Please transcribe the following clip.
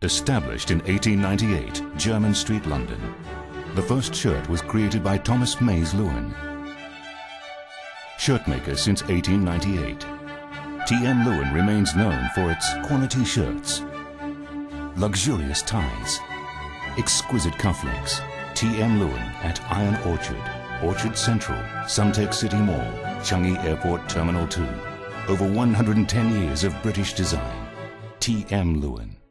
Established in 1898, Jermyn Street, London. The first shirt was created by Thomas Mays Lewin. Shirtmaker since 1898, T.M.Lewin remains known for its quality shirts, luxurious ties, exquisite cufflinks. T.M.Lewin at Iron Orchard, Orchard Central, Suntec City Mall, Changi Airport Terminal 2. Over 110 years of British design. T.M.Lewin.